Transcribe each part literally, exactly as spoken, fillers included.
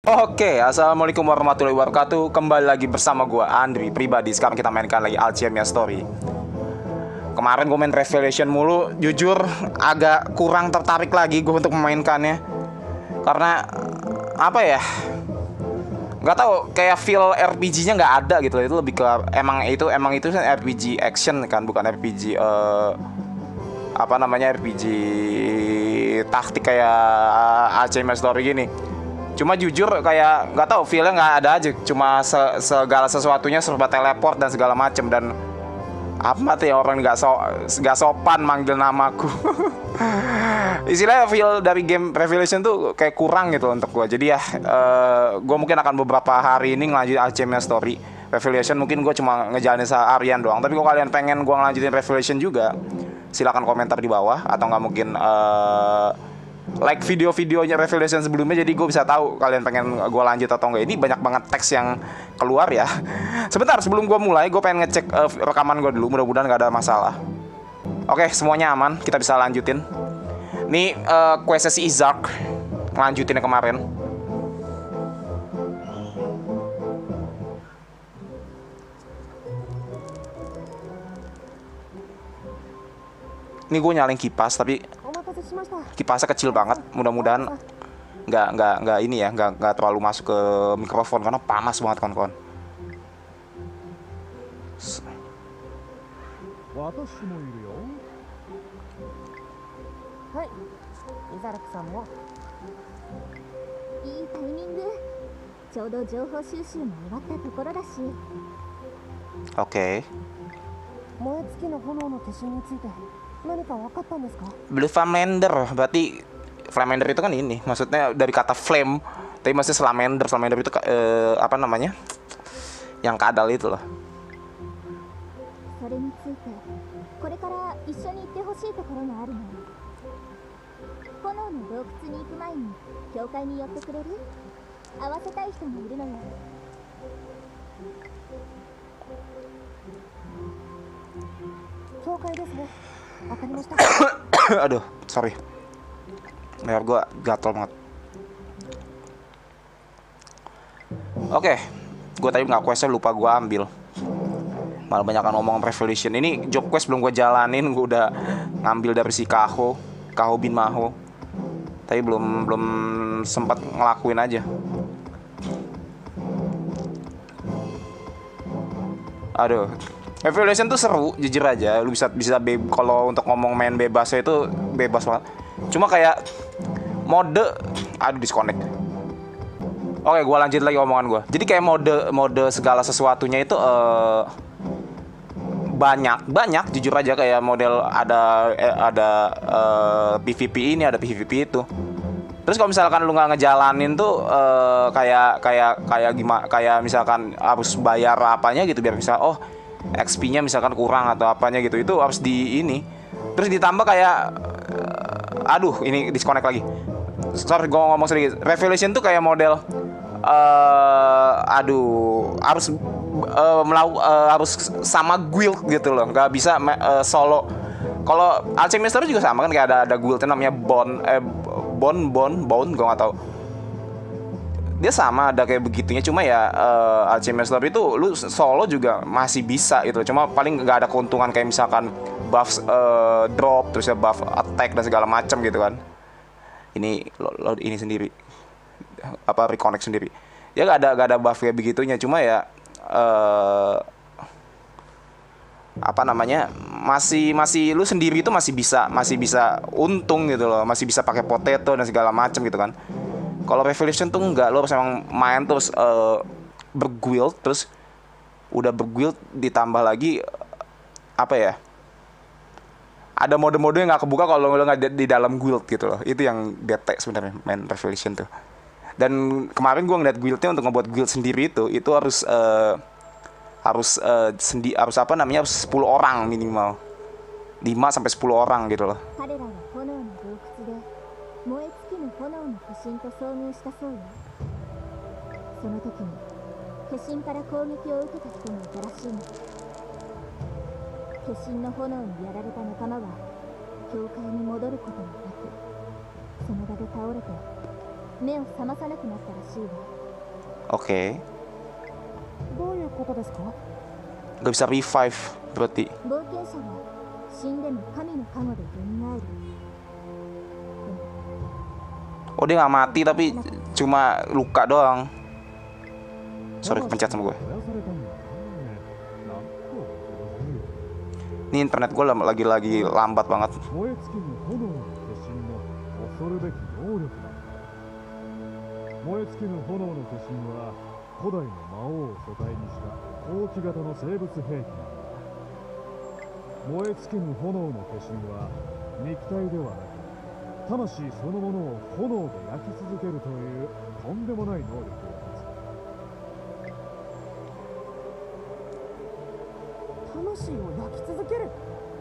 Oke, assalamualaikum warahmatullahi wabarakatuh. Kembali lagi bersama gue Andri pribadi. Sekarang kita mainkan lagi Alchemia Story. Kemarin gue main Revelation mulu, jujur agak kurang tertarik lagi gue untuk memainkannya. Karena apa ya? Gak tahu, kayak feel R P G-nya nggak ada gitu. Itu lebih ke emang itu emang itu kan R P G action kan, bukan R P G uh, apa namanya R P G taktik kayak Alchemia Story gini. Cuma jujur kayak nggak tahu, feelnya nggak ada aja. Cuma se segala sesuatunya serba teleport dan segala macem. Dan amat ya orang nggak so nggak sopan manggil namaku. Istilahnya feel dari game Revelation tuh kayak kurang gitu untuk gue. Jadi ya uh, gue mungkin akan beberapa hari ini ngelanjutin Alchemia Story. Revelation mungkin gue cuma ngejalanin seharian doang. Tapi kalau kalian pengen gue ngelanjutin Revelation juga, silakan komentar di bawah. Atau nggak mungkin uh, like video-videonya Revelation sebelumnya, jadi gue bisa tahu kalian pengen gue lanjut atau enggak. Ini banyak banget teks yang keluar ya. Sebentar sebelum gue mulai, gue pengen ngecek uh, rekaman gue dulu. Mudah-mudahan gak ada masalah. Oke, semuanya aman, kita bisa lanjutin. Ini uh, quest si Izak, lanjutinnya kemarin. Ini gue nyalain kipas, tapi kipasnya kecil banget. Mudah-mudahan nggak nggak nggak ini ya, nggak nggak terlalu masuk ke mikrofon karena panas banget kawan-kawan. Oke. Blue Flamender, berarti Flamender itu kan ini, maksudnya dari kata flame, tapi maksudnya Salamander. Salamander itu eh, apa namanya, yang kadal itu loh. Aduh, sorry, leher gue gatel banget. Oke, gue tadi nggak questnya, lupa gue ambil. Malah banyakan ngomong Revelation. Ini job quest belum gue jalanin, gue udah ngambil dari si Kaho, Kaho bin Maho. Tapi belum belum sempat ngelakuin aja. Aduh, Revelation tuh seru, jujur aja. Lu bisa bisa kalau untuk ngomong main bebasnya itu bebas banget. Cuma kayak mode, aduh disconnect. Oke, gue lanjut lagi omongan gue. Jadi kayak mode mode segala sesuatunya itu uh, banyak banyak. Jujur aja kayak model ada eh, ada uh, P V P ini, ada P V P itu. Terus kalau misalkan lu nggak ngejalanin tuh uh, kayak kayak kayak gimana? Kayak misalkan harus bayar apanya gitu biar bisa oh X P-nya misalkan kurang atau apanya gitu, itu harus di ini. Terus ditambah kayak uh, aduh ini disconnect lagi. Sorry gue ngomong sedikit. Revelation tuh kayak model uh, aduh harus uh, melau uh, harus sama guild gitu loh. Nggak bisa uh, solo. Kalau Alchemist juga sama kan, kayak ada ada guildnya namanya Bond eh Bond Bond Bond gue nggak tahu. Dia sama ada kayak begitunya, cuma ya uh, Alchemist itu lu solo juga masih bisa gitu. Cuma paling nggak ada keuntungan kayak misalkan buff uh, drop, terus ya buff attack dan segala macam gitu kan. Ini lo, lo ini sendiri apa reconnect sendiri. Ya nggak ada nggak ada buff kayak begitunya, cuma ya uh, apa namanya masih masih lu sendiri itu masih bisa masih bisa untung gitu loh, masih bisa pakai potato dan segala macam gitu kan. Kalau Revelation tuh enggak, lo harus emang main terus uh, berguild, terus udah berguild ditambah lagi apa ya, ada mode-mode yang nggak kebuka kalau lo nggak di dalam guild gitu loh. Itu yang bete sebenarnya main Revelation tuh. Dan kemarin gue ngeliat guildnya untuk ngebuat guild sendiri itu itu harus uh, harus uh, sendi harus apa namanya harus sepuluh orang minimal, lima sampai sepuluh orang gitu loh. Oke. どういうことですか？ Gak bisa revive berarti. 冒険者は死んでも神の加護で蘇る。 Oh dia nggak mati tapi cuma luka doang. Sorry kepencet sama gue. Ini internet gue lagi-lagi lambat banget. 燃え尽きる炎の化身の恐るべき能力だ。燃え尽きる炎の化身は古代の魔王を素体にした高機型の生物兵器だ。燃え尽きぬ炎の化身は肉体ではなく魂そのものを炎で焼き続けるというとんでもない能力を持つ。 魂を焼き続ける。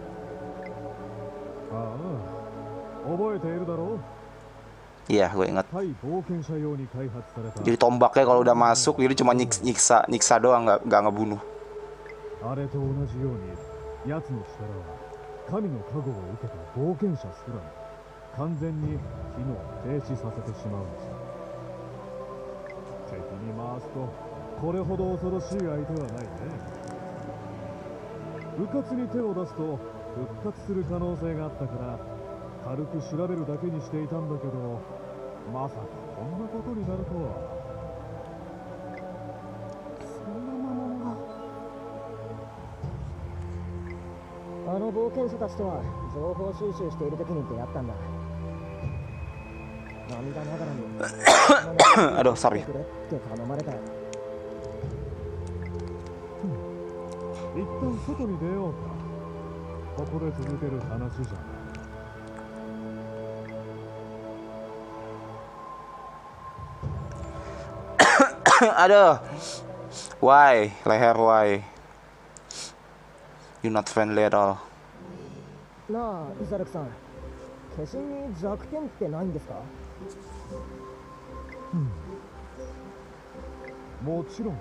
ああ、覚えているだろう。 Iya, gue ingat. 対冒険者用に開発された Jadi tombaknya kalau udah masuk, jadi cuma nyik- nyiksa, nyiksa doang, nggak nggak ngebunuh. あれと同じように奴の力は神の加護を受けた冒険者すらも完全に機能を停止させてしまうのさ。敵に回すとこれほど恐ろしい相手はないね。迂闊に手を出すと復活する可能性があったから軽く調べるだけにしていたんだけど、まさかこんなことになるとは。 そんな魔物が。あの冒険者たちとは情報収集している時に出会ったんだ。涙ながらに Aduh, sorry. くれって頼まれたよ。 一旦外に出ようか。ここで続ける話じゃない。 Aduh. Why? Leher why? You not friendly at all. なあ、イザルクさん。化身に弱点ってないんですか？ もちろんだ。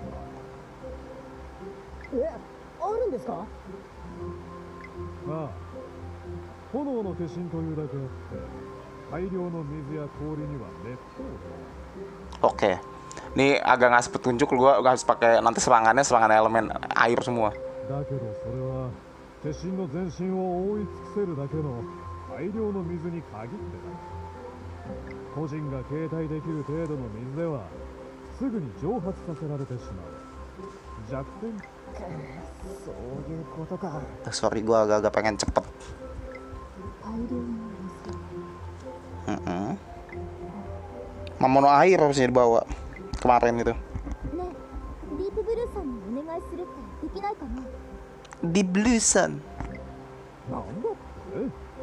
え、あるんですか？ ああ、炎の化身というだけあって大量の水や氷には熱風 Oke. Ini agak ngasih petunjuk, gue harus pakai nanti serangannya serangan elemen air semua. だけどそれは化身の全身を覆い尽くせるだけの大量の水に限ってだ。個人が携帯できる程度の水ではすぐに蒸発させられてしまう。弱点。 そういうことか。 Sorry, gue agak-agak pengen cepet. 大量の水。 Mm-mm. Mamono air harusnya dibawa kemarin itu. ね、ディープブルーさんにお願いするってできないかな？ Di Bluesan. なんだって？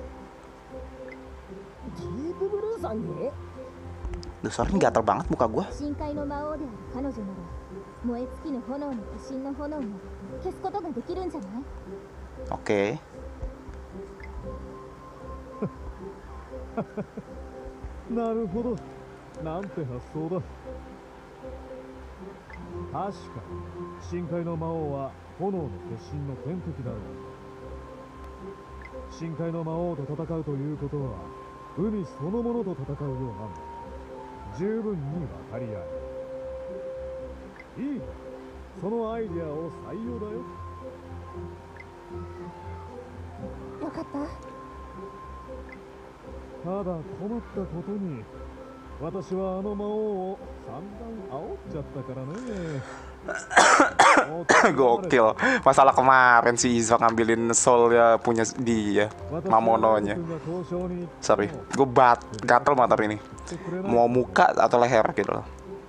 ディープブルーさんに？ Duh, sorry gatel banget muka gue. 深海の魔王である彼女なら燃え尽きぬ炎の化身の炎を消すことができるんじゃない？ Oke. なるほど。なんて発想だ。確かに深海の魔王は炎の化身の天敵だろう。深海の魔王と戦うということは海そのものと戦うようなんだ。十分に分かり合え。いい、そのアイディアを採用だよ。 よかった。 ただ困ったことに私はあの魔王を散々煽っちゃったからね。 Gokil. Masalah kemarin si Izo ngambilin soul ya punya dia, Mamononya. Sorry, gue bat gatel mata ini. Mau muka atau leher gitu loh.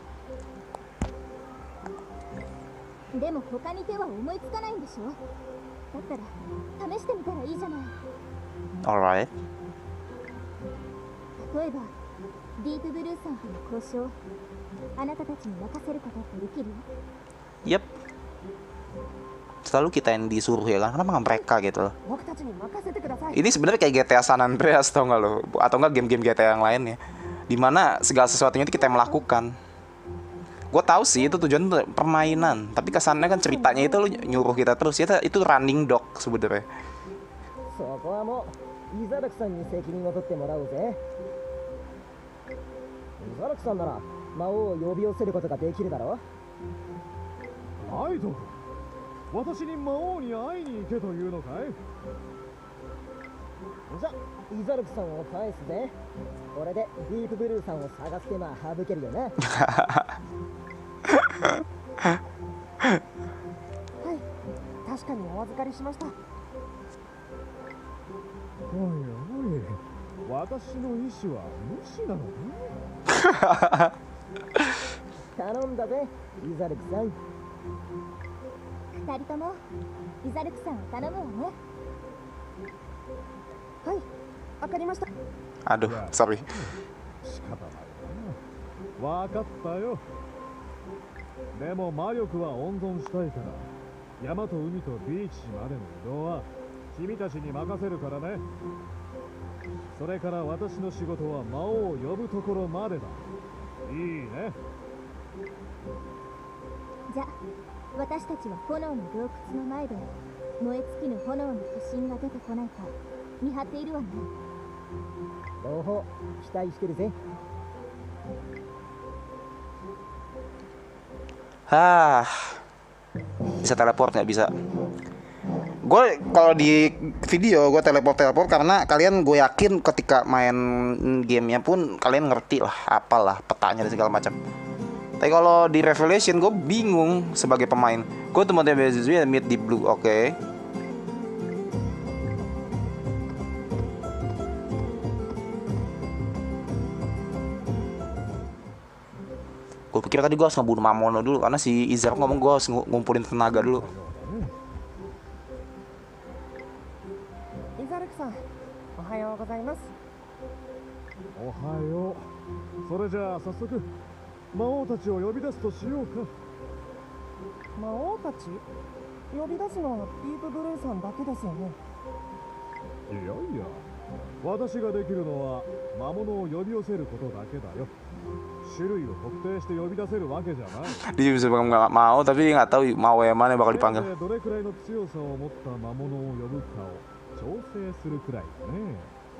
でも他に手は思いつかないんでしょ？だったら試してみたらいいじゃない。 Alright. 例えばディープブルーさんとの交渉、あなたたちに任せることってできる？ Yep. Selalu kita yang disuruh ya kan, kenapa nggak mereka gitu loh. 僕たちに任せてください。 Ini sebenarnya kayak G T A San Andreas tau nggak lo, atau nggak game-game G T A yang lainnya, dimana segala sesuatunya itu kita yang melakukan. Gue tahu sih itu tujuan tuh permainan, tapi kesannya kan ceritanya itu lo nyuruh kita terus, ya itu running dog sebenarnya. そこはもうイザルクさんに責任を取ってもらおうぜ。イザルクさんなら魔王を呼び寄せることができるだろう。 アイドル、私に魔王に会いに行けというのかい？ じゃ、イザルクさんを返すぜ。これでディープブルーさんを探す手間省けるよな。はい、確かにお預かりしました。 おいおい、私の意志は無視なのか？ 頼んだぜ、イザルクさん。 二人ともイザルクさんを頼むわね。 はい、わかりました。 Aduh, sorry. 仕方ないな。わかったよ。でも魔力は温存したいから、山と海とビーチまでの移動は君たちに任せるからね。それから私の仕事は魔王を呼ぶところまでだ。いいね。 じゃあ私たちは炎の洞窟の前で燃え尽きぬ炎の化身が出てこないか見張っているわね。 両方期待してるぜ。 Hah, bisa teleport nggak bisa? Gue kalau di video gue teleport teleport karena kalian, gue yakin ketika main gamenya pun kalian ngerti lah, apalah petanya dan segala macam. Tapi kalau di Revelation gue bingung sebagai pemain. Gue temen temen mid di blue, oke. Okay. Gue pikir tadi gue harus ngebunuh Mamono dulu karena si Izar ngomong gue harus ngumpulin tenaga dulu. イザルクさん、おはようございます。 おはよう。それじゃあ早速魔王たちを呼び出すとしようか。 魔王たち呼び出すのはディープブルーさんだけですよね。 いやいや、私ができるのは魔物を呼び寄せることだけだよ。種類を特定して呼び出せるわけじゃない。 Dia bisa nggak mau tapi dia nggak tahu mau yang mana yang bakal dipanggil. どれくらいの強さを持った魔物を呼ぶかを調整するくらいだね。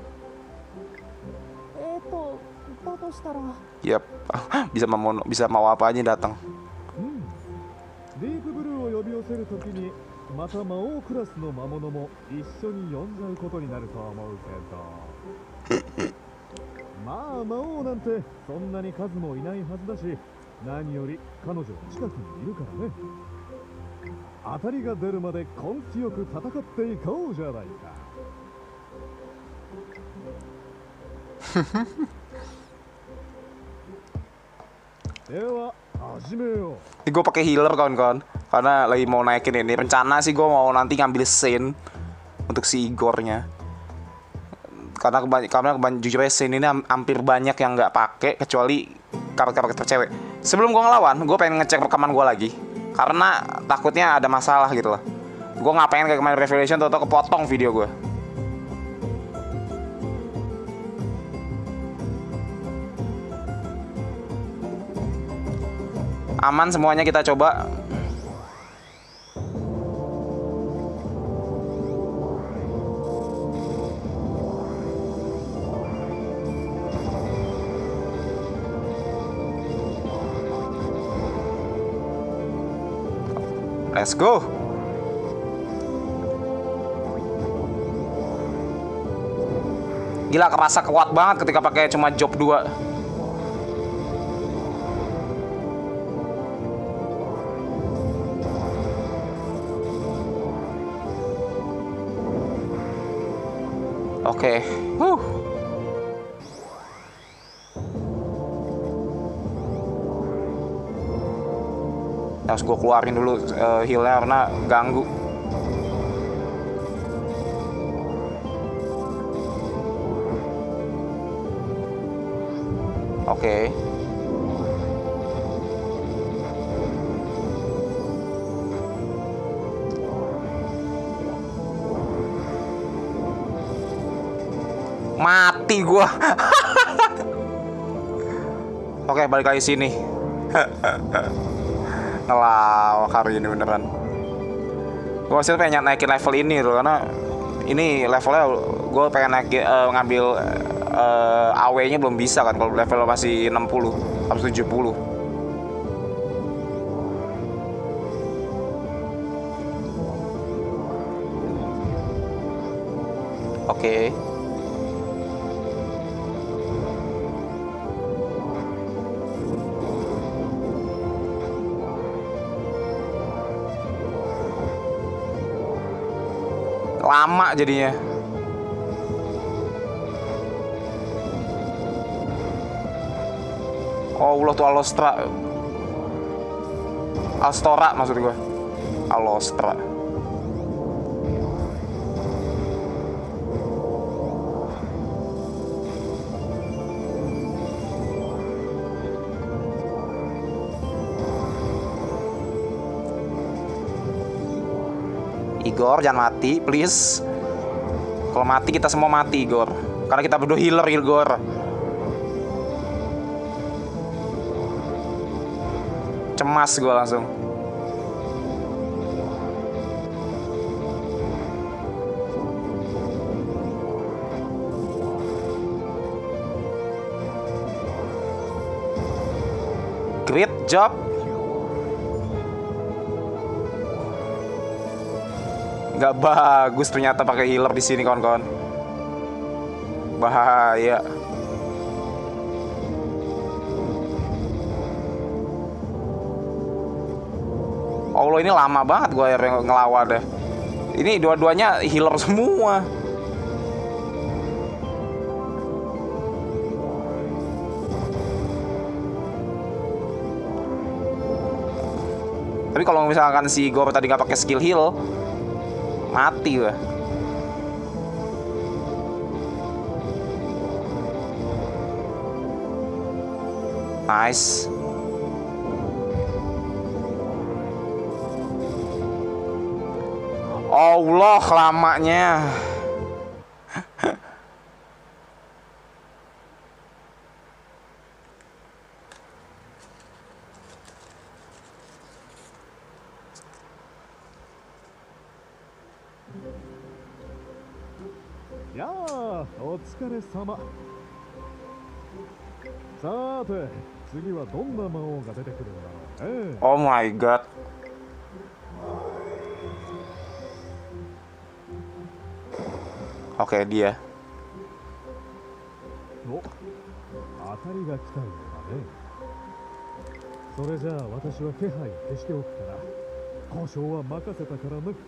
えーと、だとしたら Yap, bisa Mamono, bisa mau apa aja datang. うんディープブルーを呼び寄せるときにまた魔王クラスの魔物も一緒に呼んじゃうことになると思うけどまあ魔王なんてそんなに数もいないはずだし、何より彼女は近くにいるからね。当たりが出るまで根気よく戦っていこうじゃないか。では始めよう。 Gue pakai healer kawan-kawan karena lagi mau naikin ini. Rencana sih gue mau nanti ngambil Saint untuk si Igornya. Karena kebanyakan, karena kebanyakan jujur aja Saint ini hampir banyak yang nggak pakai kecuali karakter-karakter cewek. Sebelum gue ngelawan, gue pengen ngecek rekaman gue lagi karena takutnya ada masalah gitu loh. Gue nggak pengen kayak kemarin Revelation atau kepotong video gue. Aman semuanya, kita coba. Let's go. Gila, kerasa kuat banget ketika pakai cuma job dua. Oke. Okay. Huh. Harus gue keluarin dulu uh, healnya karena ganggu. Oke. Okay. Mati gua. Oke, balik lagi sini. Ngelawak hari ini beneran. Gue masih pengen naikin level ini loh, karena ini levelnya gue pengen naikin uh, ngambil uh, A W-nya belum bisa kan kalau level masih enam puluh. seratus tujuh puluh. Oke. Lama jadinya. Oh, Allah tuh Alostra. Alstora maksud gue. Alostra. Igor, jangan mati, please. Kalau mati kita semua mati, Igor. Karena kita berdua healer, Igor. Cemas gue langsung. Great job. Nggak bagus ternyata pakai healer di sini, kawan-kawan. Bahaya. Allah, ini lama banget gue akhirnya ngelawan deh. Ini dua-duanya healer semua. Tapi kalau misalkan si Igor tadi nggak pakai skill heal, mati gue. Nice. Allah, lamanya. やあ、お疲れ様。さて、次はどんな魔王が出てくるんだろうね。 Oh my god. Oke, dia. お、当たりが来たようだね。それじゃあ私は気配を消しておくから交渉は任せたからね。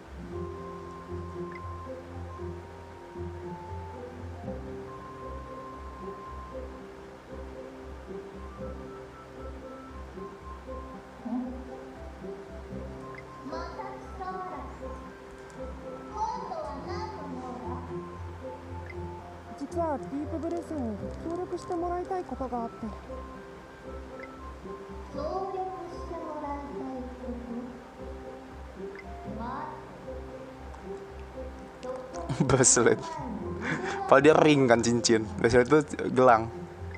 実はディープブルーさんに協力してもらいたいことがあって。 協力してもらいたいこと。 Bracelet. Padahal dia ring kan, cincin. Bracelet itu gelang.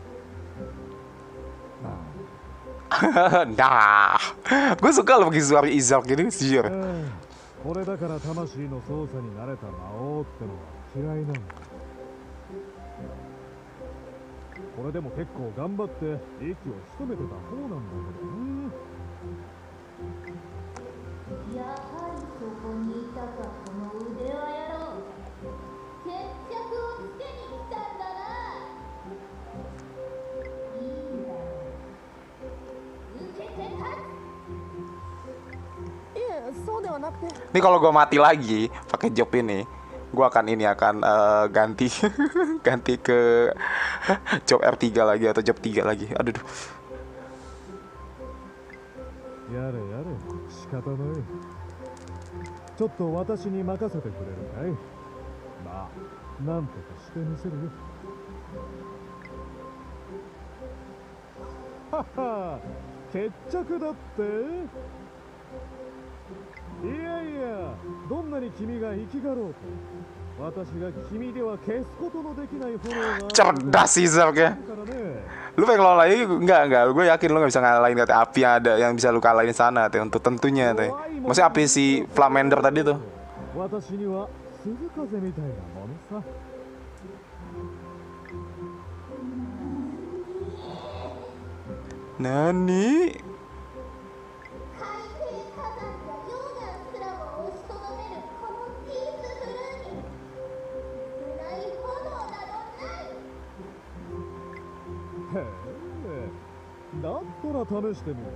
Nah, gue suka loh pakai suara Izak gini, jujur. これだから魂の操作に慣れた魔王ってのは嫌いなんだ。これでも結構頑張って息を潜めてた方なんだけどね。 やはりそこにいたか、この腕輪野郎。決着をつけに来たんだな。いいんだよ。受けて立つ。 そうではなくて。 Ini kalau gue mati lagi pakai job ini, gue akan ini akan uh, ganti ganti ke job R tiga lagi atau job tiga lagi. Aduh. やれやれ、仕方ない。ちょっと私に任せてくれるかい。まあ、なんとかしてみせるよ。はは、決着だって。 いやいや、どんなに君が生きがろうと私が君では消すことのできない炎が Cerdas sih Zark ya. Lu pengen lawan lagi? Enggak, enggak. Gue yakin lu gak bisa ngalahin kata api yang ada yang bisa lu kalahin sana teh, untuk tentunya teh. Maksudnya api si Flamander tadi tuh. 私には鈴風みたいなものさ。 Oke, Nani? 海底火山や溶岩すらも押しとどめるこのディープブルーに少ない炎などない。 へえ、だったら試してみるか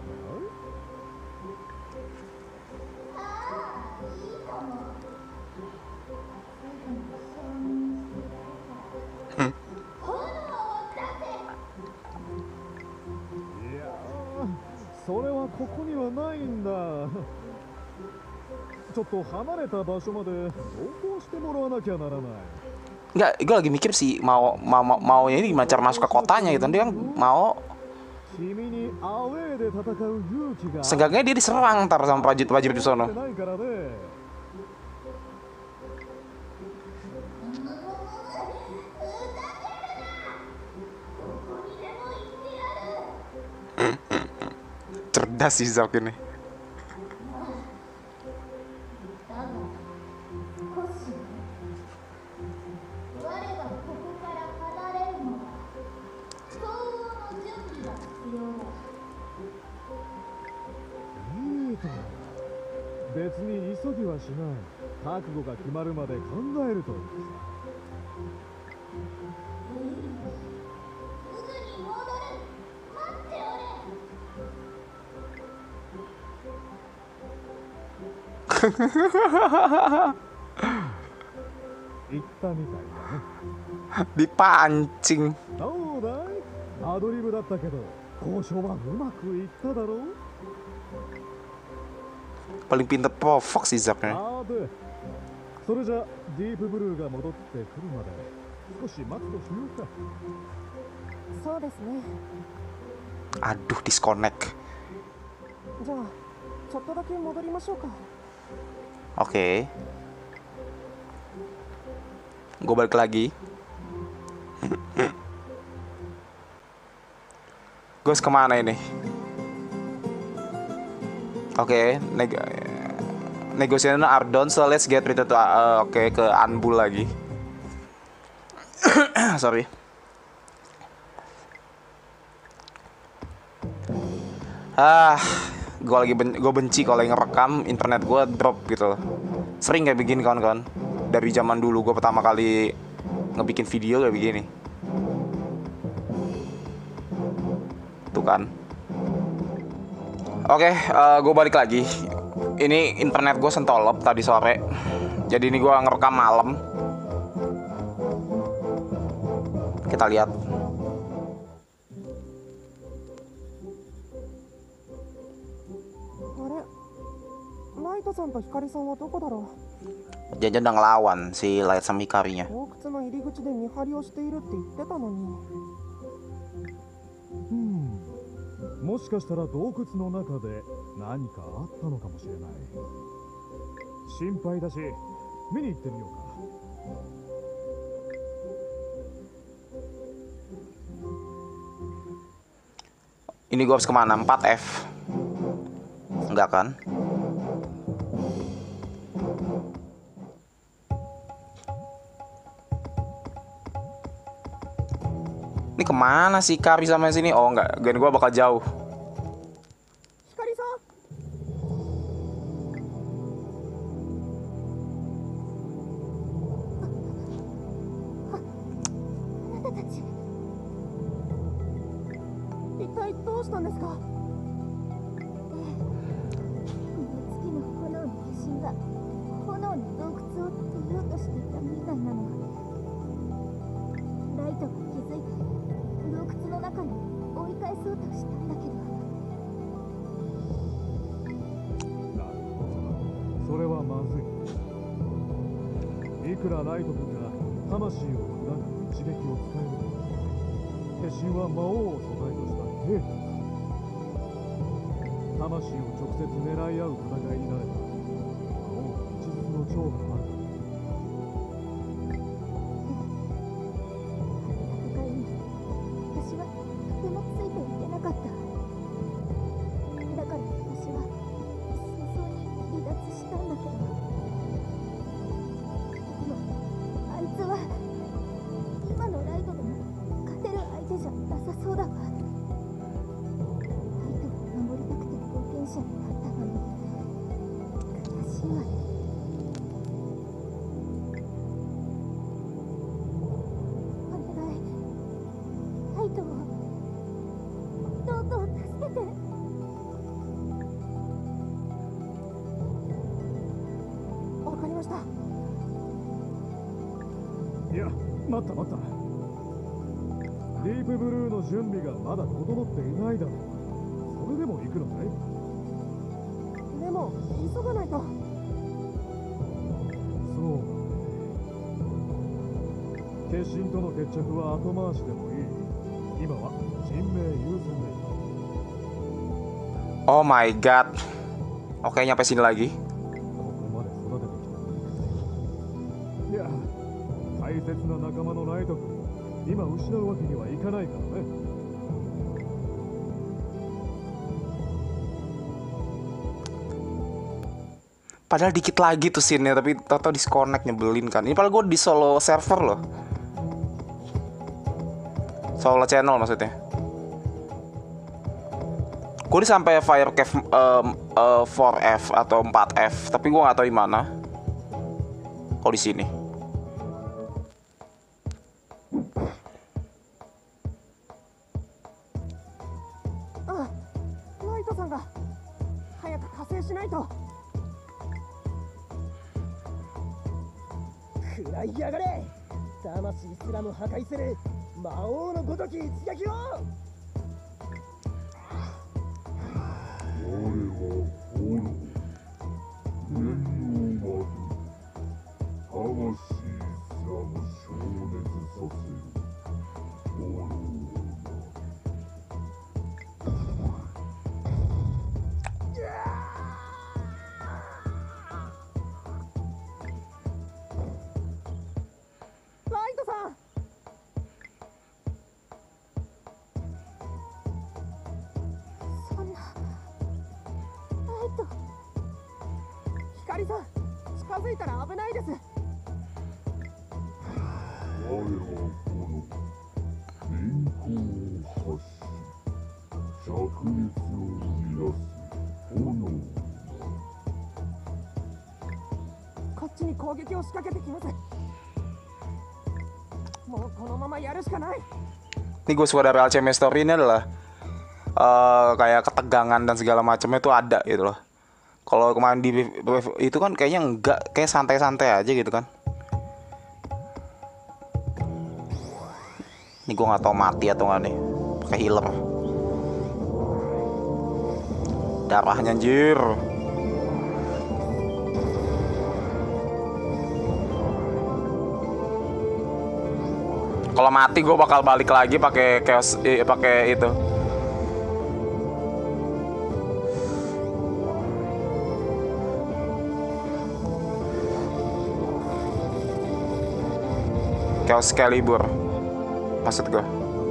ああ、いいかも。すぐに承認してくれるから炎を出せ。 い。いやー、それはここにはないんだ。ちょっと離れた場所まで同行してもらわなきゃならない。 Enggak, gue lagi mikir sih mau mau mau maunya ini gimana cara masuk ke kotanya gitu. Dia kan mau 君にアウェーで戦う勇気が seenggaknya dia diserang ntar sama prajurit-prajurit di sono. ないからね。 Cerdas sih Zack ini. だが、少し我がここから離れるのは相応の準備が必要だ。 いいとも。別に急ぎはしない。覚悟が決まるまで考えるといいさ。 すぐに戻る。待っておれ。 言ったみたいだね。 Dipancing. どうだい？アドリブだったけど交渉はうまくいっただろう。 Paling pintar provok sih Zack ini. あーで、それじゃディープブルーが戻ってくるまで少し待つとしようか。 そうですね。 Aduh, disconnect. じゃあちょっとだけ戻りましょうか。 Oke. Gue balik lagi. Gue harus kemana ini? Oke, neg negosiasi Ardon, so let's get rid of uh, oke ke Anbul lagi. Sorry. Ah, gue lagi ben gue benci kalau yang ngerekam internet gue drop gitu. Sering kayak begini kawan-kawan. Dari zaman dulu gue pertama kali ngebikin video kayak begini. Tuh kan. Oke, uh, gue balik lagi. Ini internet gue sentolop tadi sore. Jadi ini gue ngerekam malam. Kita lihat. ライトさんとヒカリさんはどこだろ Jangan udah ngelawan si Light sama Hikarinya. う。洞窟の入り口で見張りをしているって言ってたのに。 うん。もしかしたら洞窟の中で何かあったのかもしれない。心配だし、見に行ってみようか。 Ini gue harus kemana? empat F. Enggak kan? Ini kemana sih Kari sama sini? Oh enggak, gen gue bakal jauh. ヒカリさん。 あなたたち。 一体どうしたんですか。 ええ、月の炎の化身が炎の洞窟を出ようとしていたみたいなの。ライトが気づいて洞窟の中に追い返そうとしたんだけど。 なるほど。それはまずい。いくらライト君が魂を裏が一撃を使えると、化身は魔王を素材とした兵器。魂を直接狙い合う戦いになれば、魔王の一術の長がある。 戦いに私はとてもついていけなかった。だから私は早々に離脱したんだけど、でもあいつは今のライトでも勝てる相手じゃなさそうだわ。 ない。 お願いカイトをどうぞ助けて。 わかりました。 いや、待った待った。ディープブルーの準備がまだ整っていないだろう。それでも行くのかい？ でも急がないと。 そうだね。化身との決着は後回しでもいい。今は人命優先で。 Oh my god. Oke, nyampe sini lagi. ここまで育ててきた。いや、大切な仲間のライト君を今失うわけにはいかないからね。 Padahal dikit lagi tuh scene-nya, tapi tau-tau disconnect, nyebelin kan. Ini padahal gue di solo server loh. Solo channel maksudnya. Gue udah sampai Fire Cave um, uh, four F atau four F, tapi gue nggak tahu di mana. Oh, di sini. Ah, ライトさんが早く加勢しないと。 食らいやがれ。魂すらも破壊する魔王のごとき一撃を。 ライトさん。 そんなライト。 光さん、近づいたら危ないです。こっちに攻撃を仕掛けてきます。もうこのままやるしかない。 Ini gue suka dari Alchemy Story ini adalah uh, kayak ketegangan dan segala macamnya itu ada gitu loh. Kalau kemarin di itu kan kayaknya enggak, kayak santai-santai aja gitu kan. Ini gue nggak tahu mati atau nggak nih, pakai healer. Darahnya anjir. Kalau mati gue bakal balik lagi pakai chaos, eh, pakai itu. Chaos Calibur. Maksud gue.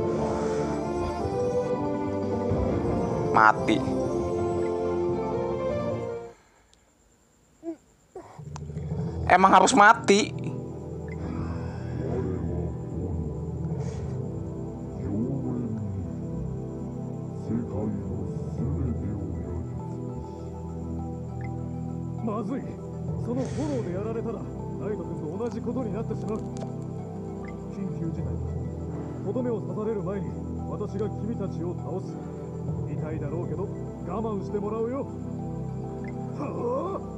Mati. Emang harus mati. Mazui. その炎でやられたらライト君と同じことになってしまう。緊急事態だ。とどめを刺される前に私が君たちを倒す。痛いだろうけど我慢してもらうよ。はあ。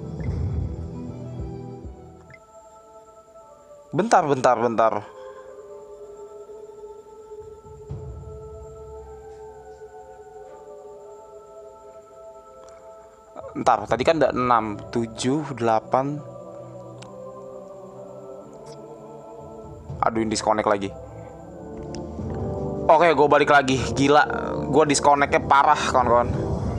Bentar, bentar, bentar. Bentar, tadi kan ada enam, tujuh, delapan. Aduh, ini disconnect lagi. Oke, gue balik lagi. Gila, gue disconnectnya parah, kawan-kawan.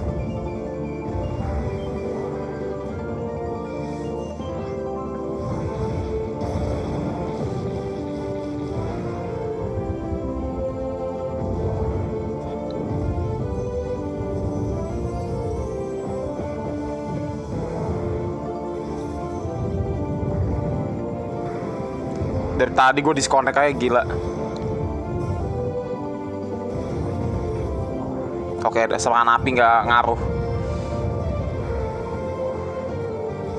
Dari tadi gue disconnect aja, gila. Oke, ada serangan api nggak ngaruh.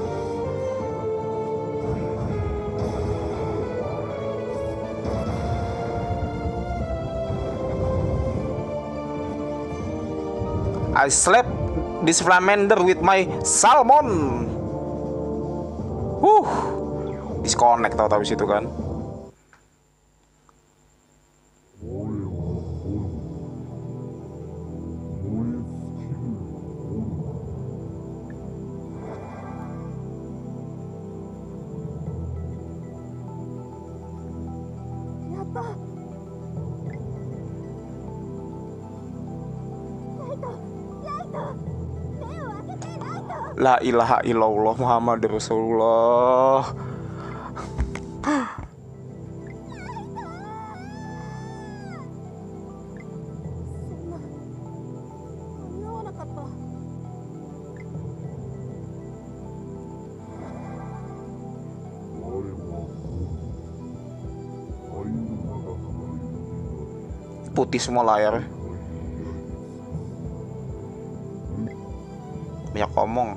I slap this flamender with my salmon. Huh, disconnect tau habis itu kan. La ilaha illallah Muhammad Rasulullah. Putih semua layar. Banyak omong.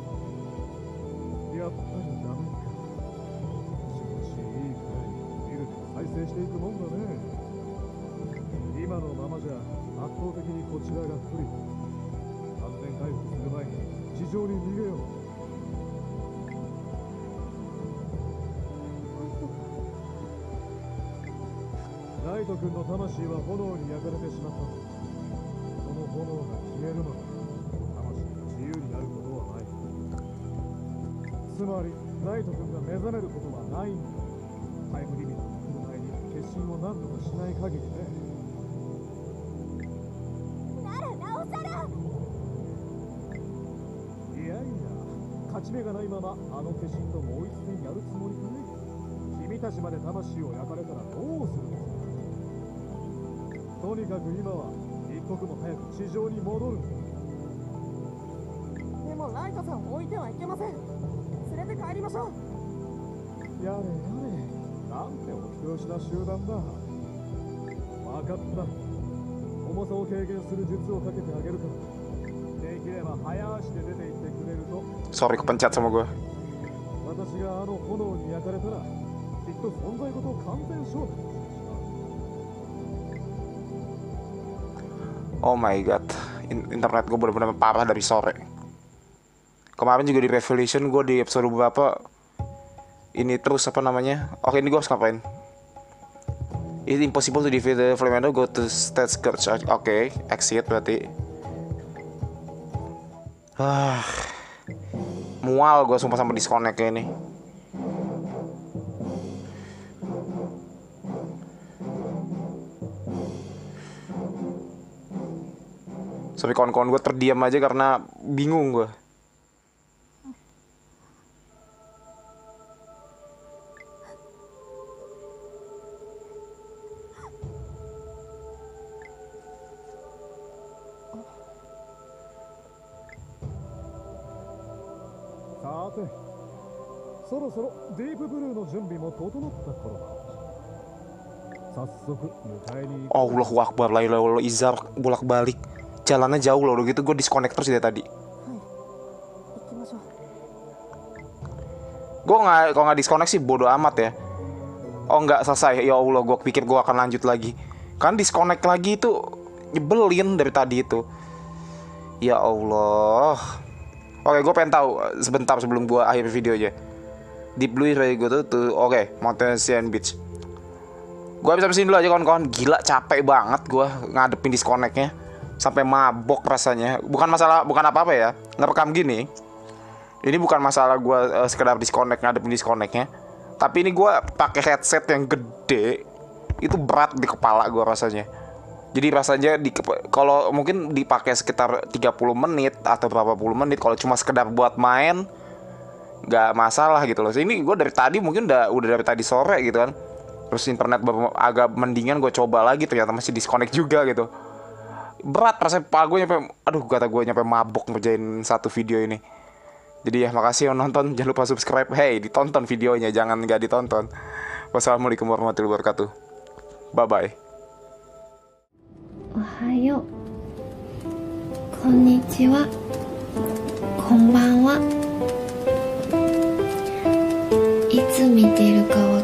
やっぱりダメか。しかしいいくらい見ると再生していくもんだね。今のままじゃ圧倒的にこちらが不利。完全回復する前に地上に逃げよう。ライト君の魂は炎に焼かれてしまった。その炎が消えるまで魂が自由になることはない。つまりライト君が目覚めることはないんだ。タイムリミットが来る前に決心を何とかしない限りね。 ならなおさら。 いやいや、勝ち目がないままあの決心ともう一戦やるつもりかい？君たちまで魂を焼かれたらどうするんですか？とにかく今は一刻も早く地上に戻るんだ。 でもライトさんを置いてはいけません。連れて帰りましょう。 やれやれ、なんてお人よしな集団だ。分かった。重さを軽減する術をかけてあげるから。できれば早足で出て行ってくれると。 Sorry kepencet sama gue. 私があの炎に焼かれたらきっと存在ごと完全消滅。 Oh my god, internet gue bener-bener parah dari sore. Kemarin juga di Revelation gue di episode beberapa ini terus apa namanya. Oke, ini gue harus ngapain? It's impossible to defeat the Flamendo. Go to stage search. Oke, okay, exit berarti. Ah, mual gue sumpah sama disconnect kayak ini. Sampai kawan-kawan gue terdiam aja karena bingung gue. Sate, そろそろディープブルーの準備も整った頃だ。早速迎えに行く。 Allahu Akbar, la ilaha illallah, izar bolak-balik. Jalannya jauh loh, udah gitu gue disconnect terus dari tadi. Gue nggak, kalau nggak disconnect sih bodo amat ya. Oh nggak selesai, ya Allah, gue pikir gue akan lanjut lagi. Kan disconnect lagi itu nyebelin dari tadi itu. Ya Allah. Oke, gue pengen tahu sebentar sebelum gue akhir video aja. Deep Blue is ready go to, to oke, okay, Mountain Sand Beach. Gue bisa bersini dulu aja kawan-kawan. Gila capek banget gue ngadepin disconnectnya. Sampai mabok rasanya. Bukan masalah, bukan apa-apa ya. Ngerekam gini. Ini bukan masalah gue uh, sekedar disconnect, ngadepin disconnectnya. Tapi ini gue pakai headset yang gede. Itu berat di kepala gue rasanya. Jadi rasanya di kalau mungkin dipakai sekitar tiga puluh menit atau berapa puluh menit. Kalau cuma sekedar buat main, nggak masalah gitu loh. Ini gue dari tadi mungkin udah udah dari tadi sore gitu kan. Terus internet agak mendingan, gue coba lagi ternyata masih disconnect juga gitu. Berat rasanya, kepala gue nyampe, aduh kata gue nyampe mabok ngerjain satu video ini. Jadi ya makasih yang nonton, jangan lupa subscribe. Hey, ditonton videonya, jangan nggak ditonton. Wassalamualaikum warahmatullahi wabarakatuh. Bye bye. おはよう、こんにちは、こんばんは。いつ見てるか